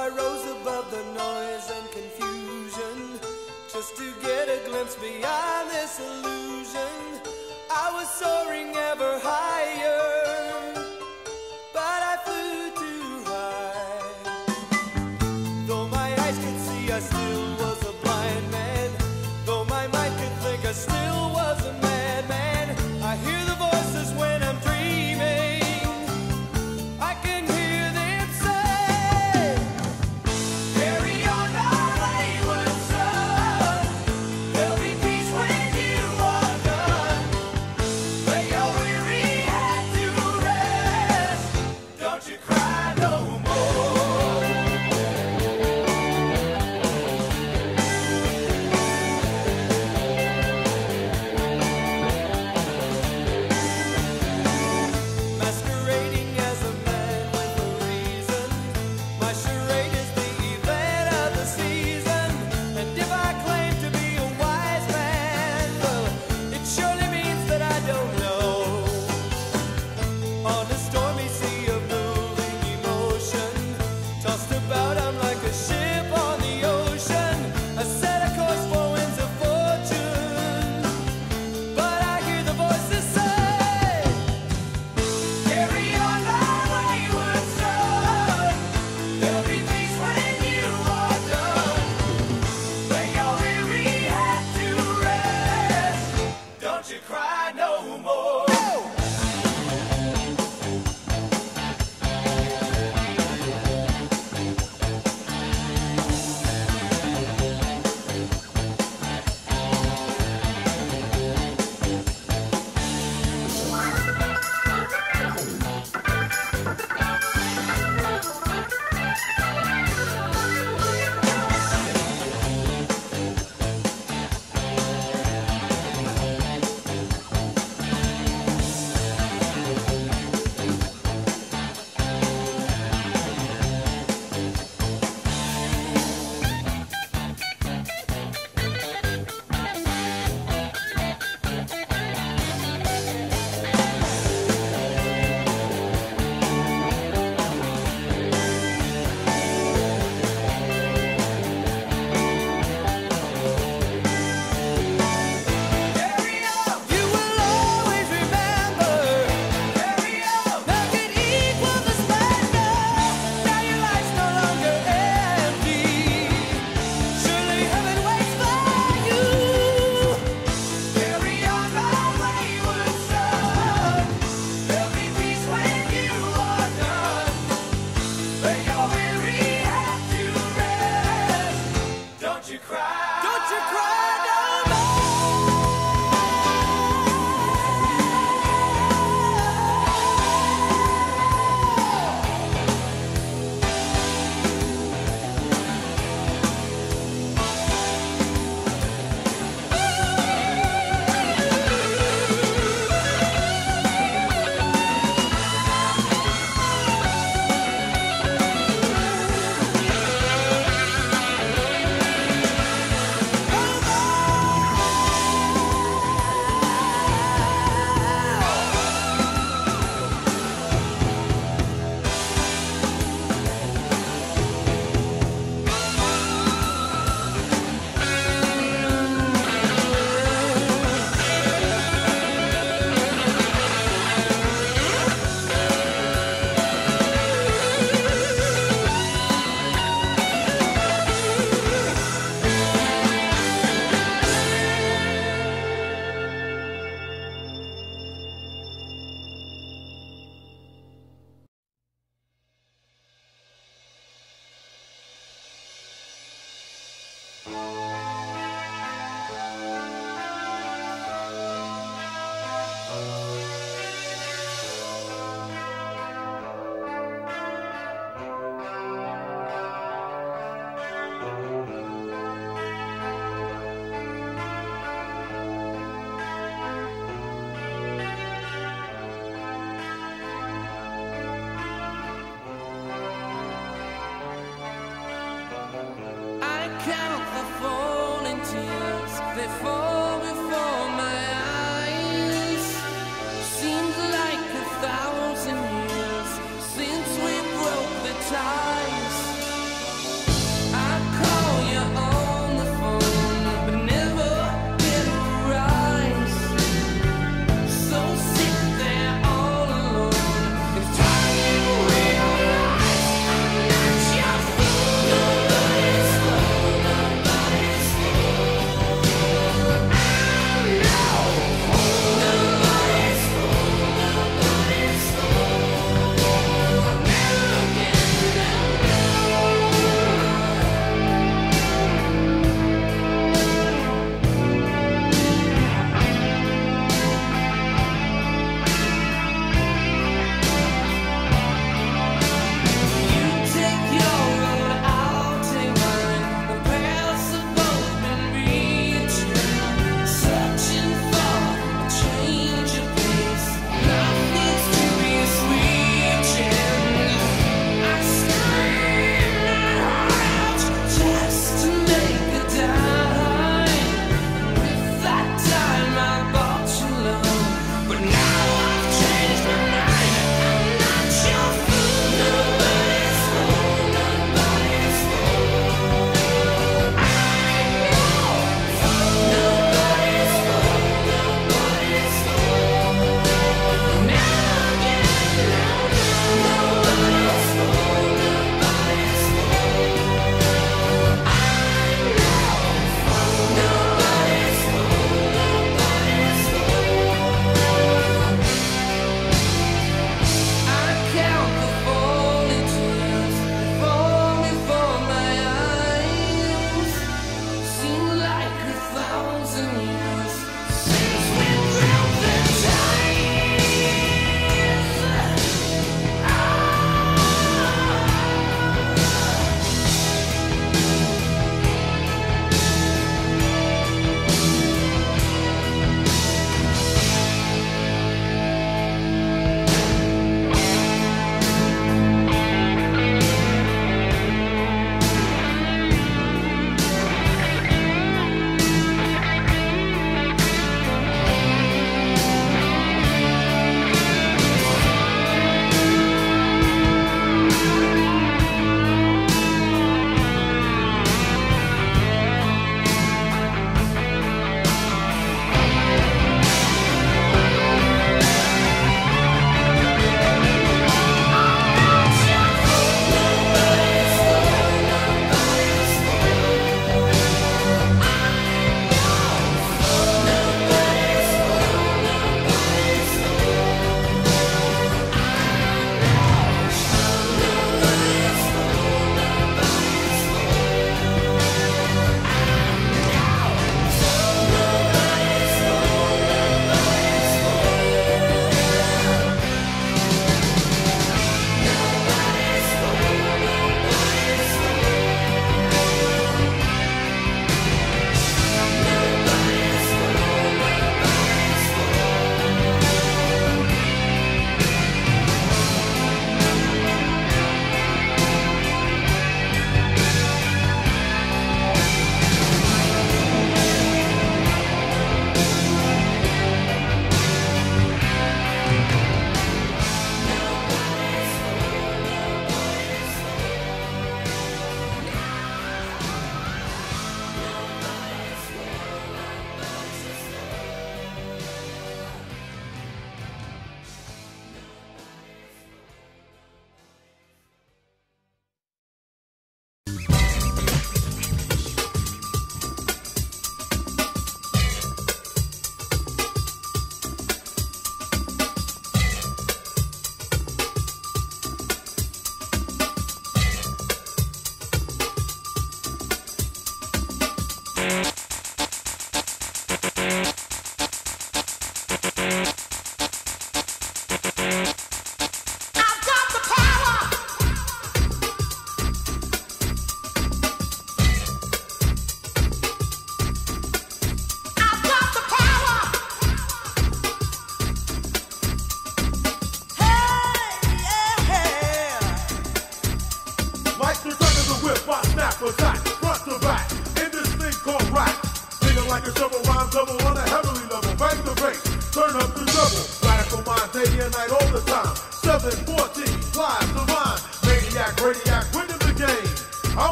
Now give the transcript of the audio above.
I rose above the noise and confusion, just to get a glimpse beyond this illusion. I was soaring ever higher, but I flew too high. Though my eyes could see, I still was a blind man. Though my mind could think, I still was a madman. I hear the voices when I'm dreaming. I can hear them say, carry on our wayward son. There'll be peace when you are done. Lay your weary head to rest. Don't you cry no more. Masquerading as a man with a reason. My charade is the event of the season. And if I claim to be a wise man, well, it surely means that I don't know. On a stormy sea of moving emotion, tossed about, I'm like a ship on the ocean. I set a course for winds of fortune, but I hear the voices say, carry on our wayward son. There'll be peace when you are done. Lay your weary head to rest. Don't you cry no more. You will always remember. Nothing equals the splendor. Now your life's no longer empty. Surely heaven waits for you. Carry on our wayward son. There'll be peace when you are done. Lay your weary head to rest. Don't you cry. Don't you cry no more.